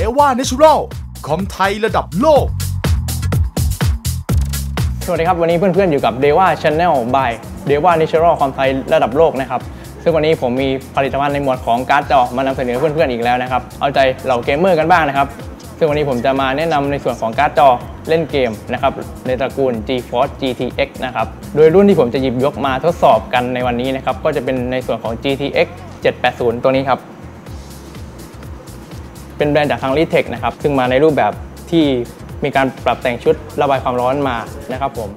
ว่า Natural คอมไทยระดับโลกสวัสดีครับวันนี้เพื่อนๆอยู่กับ Dewa Channel by Dewa Natural คอมไทยระดับโลกนะครับซึ่งวันนี้ผมมีผลิตภัณฑ์ในหมวดของการ์ดจอมานำเสนอเพื่อนๆอีกแล้วนะครับเอาใจเหล่าเกมเมอร์กันบ้างนะครับซึ่งวันนี้ผมจะมาแนะนำในส่วนของการ์ดจอเล่นเกมนะครับในตระกูล GeForce GTX นะครับโดยรุ่นที่ผมจะหยิบยกมาทดสอบกันในวันนี้นะครับก็จะเป็นในส่วนของ GTX 780 ตัวนี้ครับเป็นแบรนด์จากทาง Litex นะครับซึ่งมาในรูปแบบที่มีการปรับแต่งชุดระบายความร้อนมานะครับผม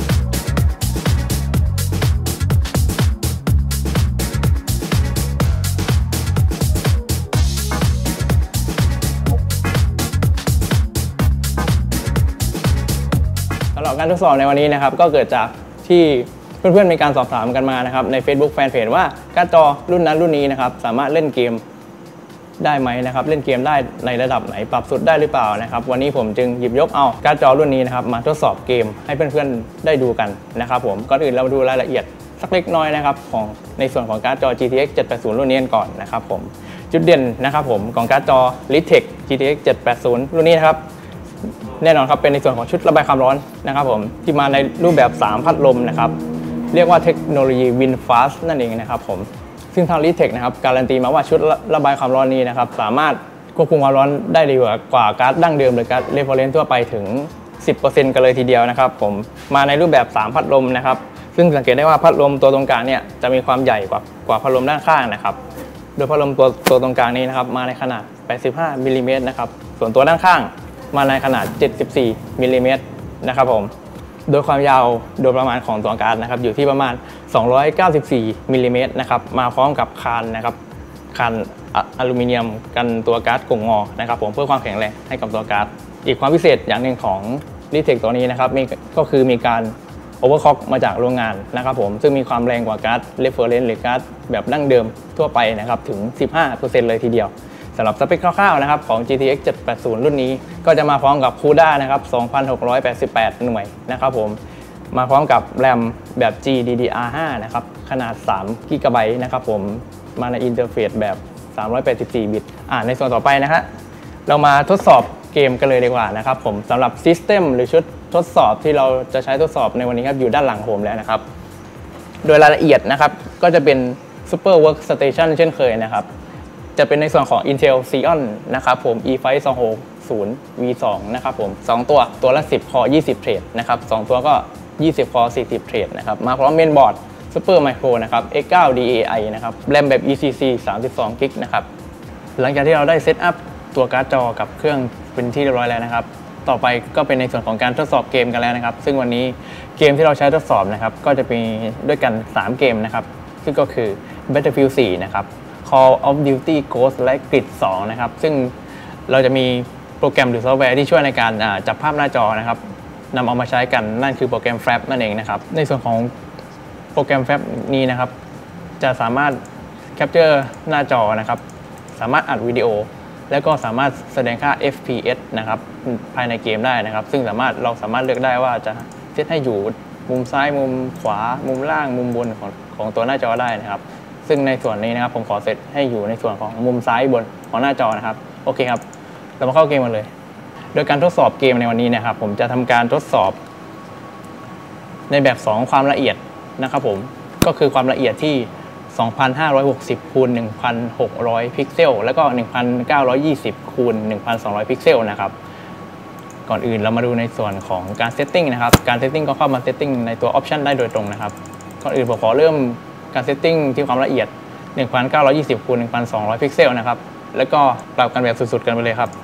สำหรับการทดสอบในวันนี้นะครับก็เกิดจากที่เพื่อนๆมีการสอบถามกันมานะครับใน Facebook Fanpage ว่าการ์ดจอรุ่นนั้นรุ่นนี้นะครับสามารถเล่นเกมได้ไหมนะครับเล่นเกมได้ในระดับไหนปรับสุดได้หรือเปล่านะครับวันนี้ผมจึงหยิบยกเอาการ์ดจอรุ่นนี้นะครับมาทดสอบเกมให้เพื่อนๆได้ดูกันนะครับผมก่อนอื่นเราดูรายละเอียดสักเล็กน้อยนะครับของในส่วนของการ์ดจอ GTX 780 รุ่นนี้ก่อนนะครับผมจุดเด่นนะครับผมของการ์ดจอ Litex GTX 780 รุ่นนี้นะครับแน่นอนครับเป็นในส่วนของชุดระบายความร้อนนะครับผมที่มาในรูปแบบ3พัดลมนะครับเรียกว่าเทคโนโลยี WinFast นั่นเองนะครับผมซึ่งทาง Litex นะครับการันตีมาว่าชุดระบายความร้อนนี้นะครับสามารถควบคุมความร้อนได้ดีกว่าการ์ดดั้งเดิมหรือการ์ดเรฟเฟอเรนซ์ทั่วไปถึง 10% กันเลยทีเดียวนะครับผมมาในรูปแบบ3พัดลมนะครับซึ่งสังเกตได้ว่าพัดลมตัวตรงกลางเนี่ยจะมีความใหญ่กว่าพัดลมด้านข้างนะครับโดยพัดลมตัวตรงกลางนี้นะครับมาในขนาด85มิลลิเมตรนะครับส่วนตัวด้านข้างมาในขนาด74มิลลิเมตรนะครับผมโดยความยาวโดยประมาณของตัวการ์ดนะครับอยู่ที่ประมาณ294มิลลิเมตรนะครับมาพร้อมกับคานนะครับคานอลูมิเนียมกันตัวการ์ดกงงอนะครับผมเพื่อความแข็งแรงให้กับตัวการ์ดอีกความพิเศษอย่างหนึ่งของ Litex ตัวนี้นะครับก็คือมีการโอเวอร์คล็อกมาจากโรงงานนะครับผมซึ่งมีความแรงกว่าการ์ดเรฟเฟอเรนซ์หรือการ์ดแบบดั้งเดิมทั่วไปนะครับถึง 15% เลยทีเดียวสำหรับสเปคคร่าวๆนะครับของ GTX 780 รุ่นนี้ก็จะมาพร้อมกับ CUDA นะครับ2,688 หน่วยนะครับผมมาพร้อมกับแรมแบบ GDDR5 นะครับขนาด3 GB นะครับผมมาในอินเทอร์เฟซแบบ384 บิตในส่วนต่อไปนะครับเรามาทดสอบเกมกันเลยดีกว่านะครับผมสำหรับ System หรือชุดทดสอบที่เราจะใช้ทดสอบในวันนี้ครับอยู่ด้านหลังผมแล้วนะครับโดยรายละเอียดนะครับก็จะเป็น Super Workstation เช่นเคยนะครับจะเป็นในส่วนของ Intel Xeon นะครับผม E5 260 V2 นะครับผม2ตัวละ10 คอ 20 เทรดนะครับ2ตัวก็20 คอ 40 เทรดนะครับมาพร้อมเมนบอร์ด Super Micro นะครับ X9 DAI นะครับแรมแบบ ECC 32 GB นะครับหลังจากที่เราได้เซตอัพตัวการ์ดจอกับเครื่องเป็นที่เรียบร้อยแล้วนะครับต่อไปก็เป็นในส่วนของการทดสอบเกมกันแล้วนะครับซึ่งวันนี้เกมที่เราใช้ทดสอบนะครับก็จะมีด้วยกัน3เกมนะครับซึ่งก็คือ Battlefield 4 นะครับCall of Duty Ghost และ Grid 2 นะครับซึ่งเราจะมีโปรแกรมหรือซอฟต์แวร์ที่ช่วยในการจับภาพหน้าจอนะครับนำเอามาใช้กันนั่นคือโปรแกรม Fraps นั่นเองนะครับในส่วนของโปรแกรม Fraps นี้นะครับจะสามารถแคปเจอร์หน้าจอนะครับสามารถอัดวิดีโอแล้วก็สามารถแสดงค่า FPS นะครับภายในเกมได้นะครับซึ่งเราสามารถเลือกได้ว่าจะเซตให้อยู่มุมซ้ายมุมขวามุมล่างมุมบนของตัวหน้าจอได้นะครับซึ่งในส่วนนี้นะครับผมขอเซตให้อยู่ในส่วนของมุมซ้ายบนของหน้าจอนะครับโอเคครับเรามาเข้าเกมกันเลยโดยการทดสอบเกมในวันนี้นะครับผมจะทำการทดสอบในแบบ2ความละเอียดนะครับผมก็คือความละเอียดที่2560 คูณ 1600 พิกเซลแล้วก็1920 คูณ 1200 พิกเซลนะครับก่อนอื่นเรามาดูในส่วนของการเซตติ้งนะครับการเซตติ้งก็เข้ามาเซตติ้งในตัวออปชันได้โดยตรงนะครับก่อนอื่นผมขอเริ่มการเซตติ้งที่ความละเอียด1920 คูณ 1200 พิกเซลนะครับแล้วก็ปรับกันแบบสุดๆกันไปเลยครับ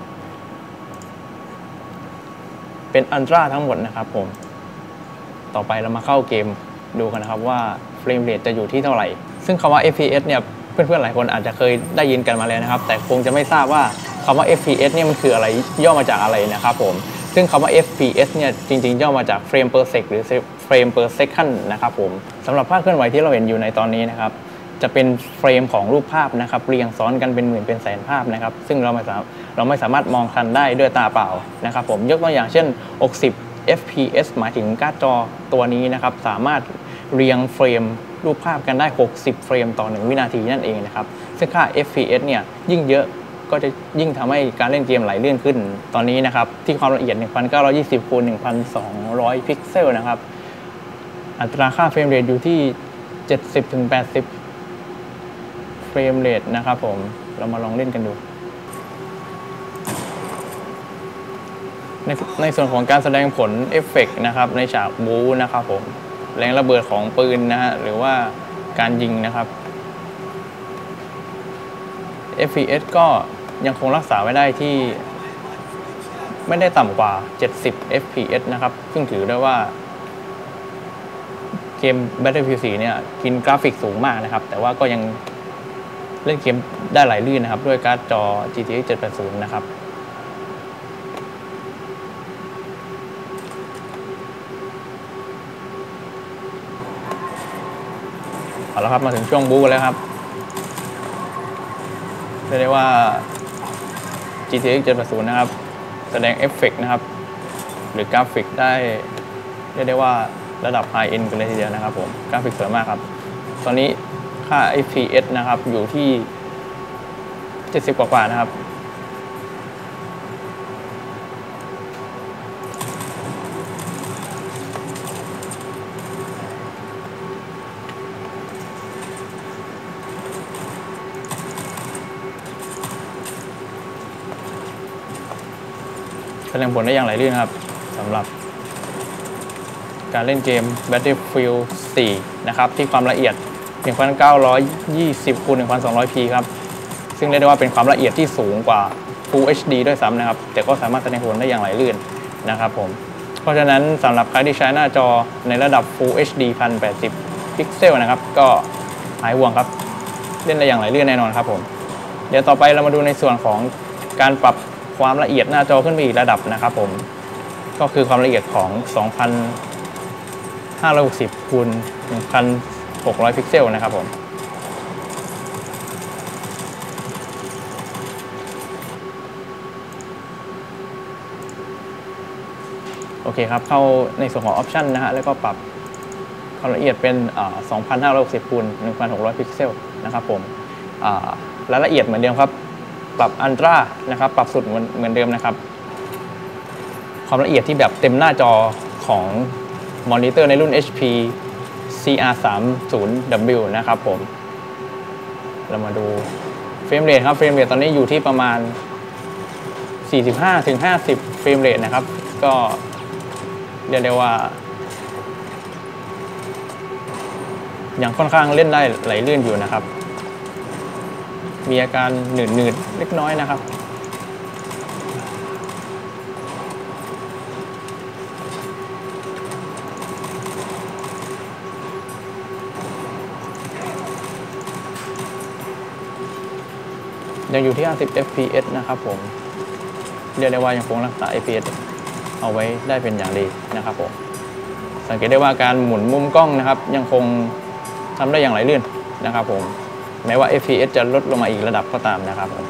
เป็นอัลตร้าทั้งหมดนะครับผมต่อไปเรามาเข้าเกมดูกันนะครับว่าเฟรมเรทจะอยู่ที่เท่าไหร่ซึ่งคำว่า FPS เนี่ยเพื่อนๆหลายคนอาจจะเคยได้ยินกันมาแล้วนะครับแต่คงจะไม่ทราบว่าคำว่า FPS เนี่ยมันคืออะไรย่อมาจากอะไรนะครับผมซึ่งคำว่า FPS เนี่ยจริงๆย่อมาจาก Frame per sec หรือ Frame per second นะครับผมสำหรับภาพเคลื่อนไหวที่เราเห็นอยู่ในตอนนี้นะครับจะเป็นเฟรมของรูปภาพนะครับเรียงซ้อนกันเป็นหมื่นเป็นแสนภาพนะครับซึ่งเราไม่สามารถมองทันได้ด้วยตาเปล่านะครับผมยกตัวอย่างเช่น60 FPS หมายถึงการ์ดจอตัวนี้นะครับสามารถเรียงเฟรมรูปภาพกันได้60 เฟรมต่อ1 วินาทีนั่นเองนะครับซึ่งค่า FPS เนี่ยยิ่งเยอะก็จะยิ่งทำให้การเล่นเกมไหลลื่นขึ้นตอนนี้นะครับที่ความละเอียด 1920 คูณ 1200 พิกเซลนะครับอัตราค่าเฟรมเรทอยู่ที่ 70-80 เฟรมเรทนะครับผมเรามาลองเล่นกันดูในส่วนของการแสดงผลเอฟเฟกต์นะครับในฉากบู๊นะครับผมแรงระเบิดของปืนนะฮะหรือว่าการยิงนะครับ FPS ก็ยังคงรักษาไว้ได้ที่ไม่ได้ต่ำกว่า 70 FPS นะครับซึ่งถือได้ว่าเกม Battlefield 4 เนี่ยกินกราฟิกสูงมากนะครับแต่ว่าก็ยังเล่นเกมได้ไหลลื่นนะครับด้วยการ์ดจอ GTX 780 นะครับเอาละครับมาถึงช่วงบู๊กันแล้วครับเรียกได้ว่า GTX 780 นะครับแสดงเอฟเฟกต์นะครับหรือกราฟิกได้เรียกได้ว่าระดับ High End กันเลยทีเดียวนะครับผมกราฟิกสวยมากครับตอนนี้ค่า FPS นะครับอยู่ที่70 กว่านะครับแสดงผลได้อย่างไรลื่นครับสำหรับการเล่นเกม Battlefield 4 นะครับที่ความละเอียด 1920 คูณ 1200p ครับซึ่งเรียกได้ว่าเป็นความละเอียดที่สูงกว่า Full HD ด้วยซ้ำนะครับแต่ก็สามารถแสดงผลได้อย่างไหลลื่นนะครับผมเพราะฉะนั้นสำหรับใครที่ใช้หน้าจอในระดับ Full HD 1080 พิกเซลนะครับก็หายห่วงครับเล่นได้อย่างไหลลื่นแน่นอนครับผมเดี๋ยวต่อไปเรามาดูในส่วนของการปรับความละเอียดหน้าจอขึ้นไปอีกระดับนะครับผมก็คือความละเอียดของ 2560 คูณ 1600 พิกเซลนะครับผมโอเคครับเข้าในส่วนของออปชันนะฮะแล้วก็ปรับความละเอียดเป็น 2560 คูณ 1600 พิกเซลนะครับผมรายละเอียดเหมือนเดิมครับปรับอัลตร้านะครับปรับสุดเหมือนเดิมนะครับความละเอียดที่แบบเต็มหน้าจอของมอนิเตอร์ในรุ่น HP CR30W นะครับผมเรามาดูเฟรมเรทครับเฟรมเรทตอนนี้อยู่ที่ประมาณ 45-50 เฟรมเรทนะครับก็เรียกได้ว่ายังค่อนข้างเล่นได้ไหลลื่นอยู่นะครับมีอาการหนืดๆเล็กน้อยนะครับยังอยู่ที่ 50 fps นะครับผมเรียกได้ว่ายังคงรักษา fps เอาไว้ได้เป็นอย่างดีนะครับผมสังเกตได้ว่าการหมุนมุมกล้องนะครับยังคงทำได้อย่างไหลลื่นนะครับผมแม้ว่า fps จะลดลงมาอีกระดับก็ตามนะครับผม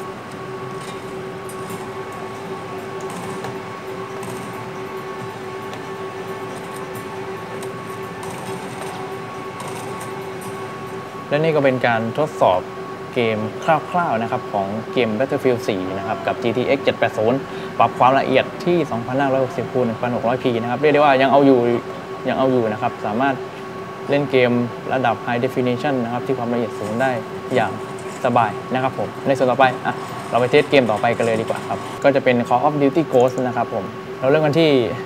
และนี่ก็เป็นการทดสอบเกมคร่าวๆนะครับของเกม Battlefield 4 นะครับกับ GTX 780 ปรับความละเอียดที่ 2560 คูณ 1600p นะครับเรียกได้ว่ายังเอาอยู่นะครับสามารถเล่นเกมระดับ High Definition นะครับที่ความละเอียดสูงได้อย่างสบายนะครับผมในส่วนต่อไปเราไปเทสเกมต่อไปกันเลยดีกว่าครับก็จะเป็น Call of Duty Ghost นะครับผมเราเริ่มกันที่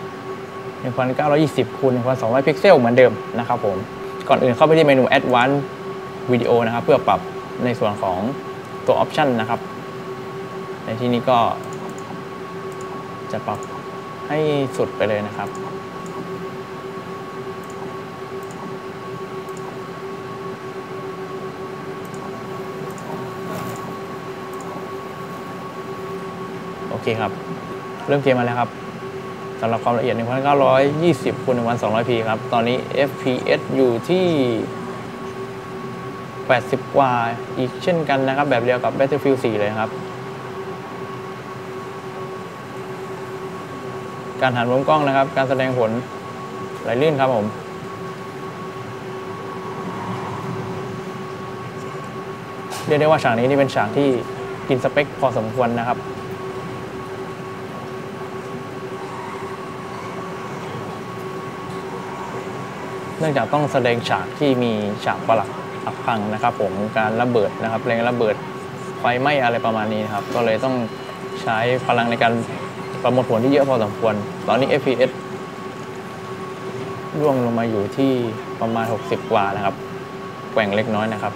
1920 คูณ 1200 พิกเซลเหมือนเดิมนะครับผมก่อนอื่นเข้าไปที่เมนู Advanced Video นะครับเพื่อปรับในส่วนของตัวออปชันนะครับในที่นี้ก็จะปรับให้สุดไปเลยนะครับโอเคครับเริ่มเกมมาแล้วครับสำหรับความละเอียด 1920 คูณ 1200p ครับตอนนี้ FPS อยู่ที่80 กว่าอีกเช่นกันนะครับแบบเดียวกับ Battlefield 4 เลยครับการหันมุมกล้องนะครับการแสดงผลไหลลื่นครับผมเรียกได้ว่าฉากนี้นี่เป็นฉากที่กินสเปคพอสมควรนะครับเนื่องจากต้องแสดงฉากที่มีฉากประหลาดอักพังนะครับผมการระเบิดนะครับแรงระเบิดไฟไหม้อะไรประมาณนี้ครับก็เลยต้องใช้พลังในการประมวลผลที่เยอะพอสมควรตอนนี้ FPS ร่วงลงมาอยู่ที่ประมาณ60กว่านะครับแกว่งเล็กน้อยนะครับ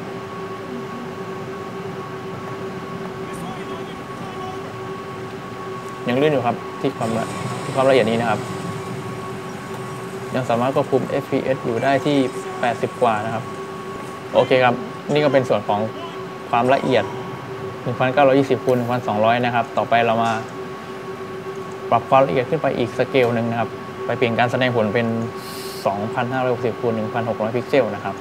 ยังเลื่อนอยู่ครับที่ความละเอียดนี้นะครับยังสามารถควบคุม FPS อยู่ได้ที่80กว่านะครับโอเคครับนี่ก็เป็นส่วนของความละเอียด1920 คูณ 1200 นะครับต่อไปเรามาปรับความละเอียดขึ้นไปอีกสเกลหนึ่งนะครับไปเปลี่ยนการแสดงผลเป็น2560 คูณ 1600 พิกเซลนะครับ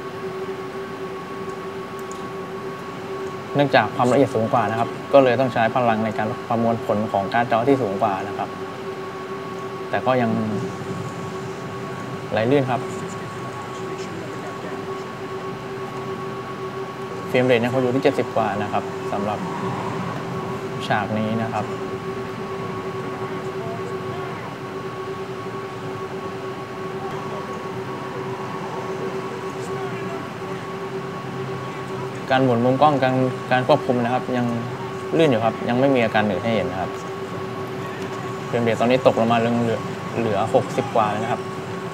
เนื่องจากความละเอียดสูงกว่านะครับก็เลยต้องใช้พลังในการประมวลผลของการ์ดจอที่สูงกว่านะครับแต่ก็ยังไหลลื่นครับเฟรมเรทเขาอยู่ที่70กว่านะครับสำหรับฉากนี้นะครับการหมุนมุมกล้องการควบคุมนะครับยังลื่นอยู่ครับยังไม่มีอาการหนืดให้เห็นนะครับเฟรมเรทตอนนี้ตกลงมาเหลือ60กว่าแล้วนะครับ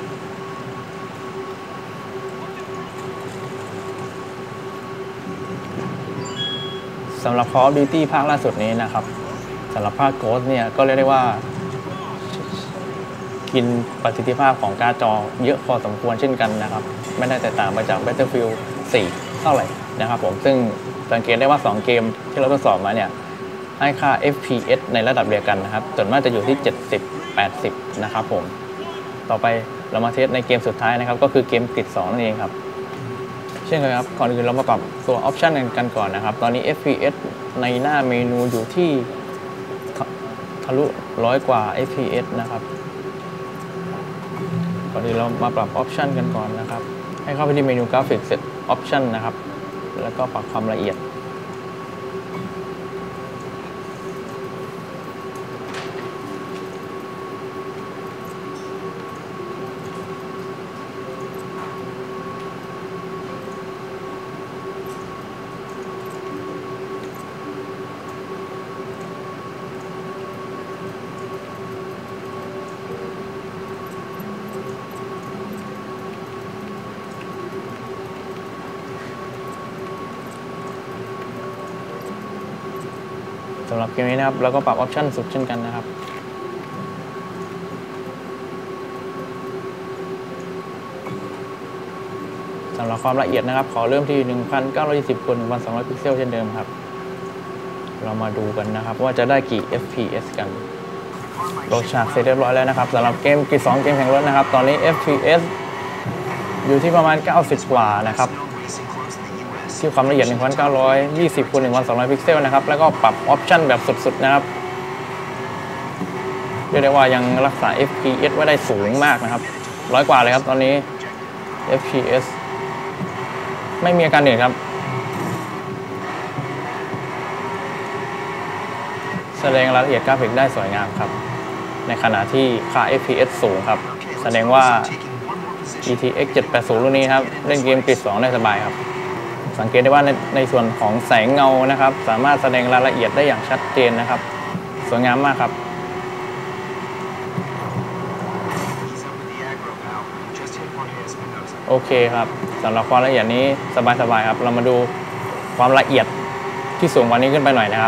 สำหรับ Call of Duty ภาคล่าสุดนี้นะครับสำหรับภาค Ghost เนี่ยก็เรียกได้ว่ากินประสิทธิภาพของการ์ดจอเยอะพอสมควรเช่นกันนะครับไม่ได้แตกต่างไปจาก Battlefield 4 เท่าไหร่นะครับผมซึ่งสังเกตได้ว่า2เกมที่เราทดสอบมาเนี่ยให้ค่า FPS ในระดับเดียวกันนะครับส่วนมากจะอยู่ที่70-80นะครับผมต่อไปเรามาเทสในเกมสุดท้ายนะครับก็คือเกมกริด2นั่นเองครับเช่นเคยครับก่อนอื่นเรามาปรับตัวออปชันกันก่อนนะครับตอนนี้ FPS ในหน้าเมนูอยู่ที่ทะลุ100กว่า FPS นะครับก่อนอื่นเรามาปรับออปชันกันก่อนนะครับให้เข้าไปที่เมนูกราฟิกเซตออปชันนะครับแล้วก็ปรับความละเอียดสำหรับเกมนี้นะครับเราก็ปรับออปชันสุดเช่นกันนะครับสำหรับความละเอียดนะครับขอเริ่มที่1920 คูณ 1200 พิกเซลเช่นเดิมครับเรามาดูกันนะครับว่าจะได้กี่ FPS กันโหลดฉากเสร็จเรียบร้อยแล้วนะครับสำหรับเกมกริด2เกมแข่งรถนะครับตอนนี้ FPS อยู่ที่ประมาณ90กว่านะครับที่ความละเอียด1920 คูณ 1200 พิกเซลนะครับแล้วก็ปรับออปชันแบบสุดๆนะครับเรียกได้ว่ายังรักษา FPS ไว้ได้สูงมากนะครับ100กว่าเลยครับตอนนี้ FPS ไม่มีอาการเหนื่อยครับแสดงรายละเอียดกราฟิกได้สวยงามครับในขณะที่ค่า FPS สูงครับแสดงว่า GTX 780 รุ่นนี้ครับเล่นเกมกริด2ได้สบายครับสังเกตได้ว่าในส่วนของแสงเงานะครับสามารถแสดงรายละเอียดได้อย่างชัดเจนนะครับสวยงามมากครับโอเคครับสำหรับความละเอียดนี้สบายๆครับเรามาดูความละเอียดที่สูงกว่านี้ขึ้นไปหน่อยนะครับ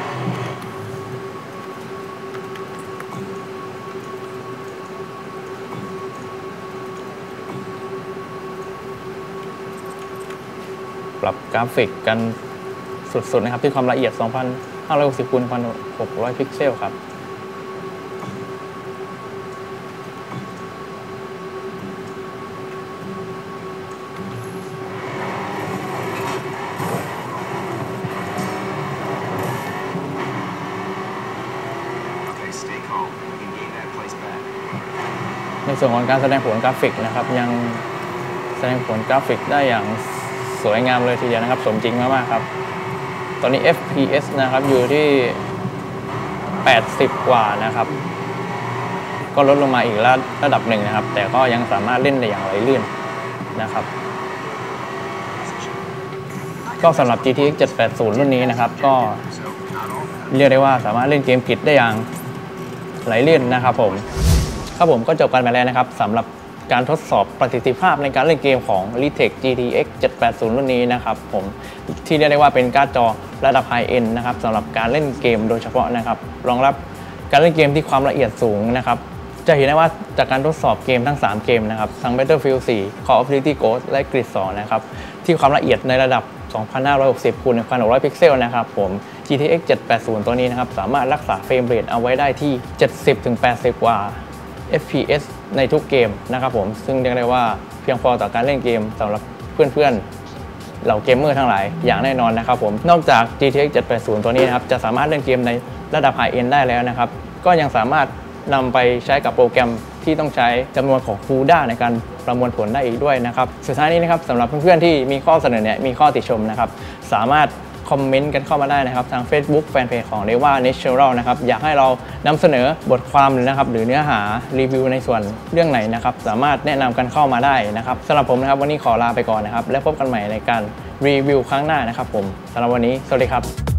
ปรับกราฟิกกันสุดๆนะครับที่ความละเอียด 2560 คูณ 1600 พิกเซลครับในส่วนของการแสดงผลกราฟิกนะครับยังแสดงผลกราฟิกได้อย่างสวยงามเลยทีเดียวนะครับสมจริงมากๆครับตอนนี้ FPS นะครับอยู่ที่80กว่านะครับก็ลดลงมาอีกระดับหนึ่งนะครับแต่ก็ยังสามารถเล่นได้อย่างไหลลื่นนะครับก็สำหรับ GTX 780 รุ่นนี้นะครับก็เรียกได้ว่าสามารถเล่นเกมกริดได้อย่างไหลลื่นนะครับผมก็จบกันไปแล้วนะครับสำหรับการทดสอบประสิทธิภาพในการเล่นเกมของ Litex GTX 780 รุ่นนี้นะครับผมที่เรียกได้ว่าเป็นการ์ดจอระดับไฮเอนด์นะครับสำหรับการเล่นเกมโดยเฉพาะนะครับรองรับการเล่นเกมที่ความละเอียดสูงนะครับจะเห็นได้ว่าจากการทดสอบเกมทั้ง3เกมนะครับทั้ง Battlefield 4 Call of Duty Ghost และ Grid 2นะครับที่ความละเอียดในระดับ 2560 คูณ 1600 พิกเซลนะครับผม GTX 780 ตัวนี้นะครับสามารถรักษาเฟรมเรทเอาไว้ได้ที่ 70-80 กว่า FPS ในทุกเกมนะครับผมซึ่งเรียกได้ว่าเพียงพอต่อการเล่นเกมสำหรับเพื่อนๆเหล่าเกมเมอร์ทั้งหลายอย่างแน่นอนนะครับผมนอกจาก GTX 780 ตัวนี้นะครับจะสามารถเล่นเกมในระดับไฮเอนด์ได้แล้วนะครับก็ยังสามารถนำไปใช้กับโปรแกรมที่ต้องใช้จำนวนของ CUDA ในการประมวลผลได้อีกด้วยนะครับสุดท้ายนี้นะครับสำหรับเพื่อนๆที่มีข้อเสนอแนะมีข้อติชมนะครับสามารถคอมเมนต์กันเข้ามาได้นะครับทาง Facebook Fanpage ของ Deva Natural นะครับอยากให้เรานำเสนอบทความหรือนะครับหรือเนื้อหารีวิวในส่วนเรื่องไหนนะครับสามารถแนะนำกันเข้ามาได้นะครับสำหรับผมนะครับวันนี้ขอลาไปก่อนนะครับและพบกันใหม่ในการรีวิวครั้งหน้านะครับผมสำหรับวันนี้สวัสดีครับ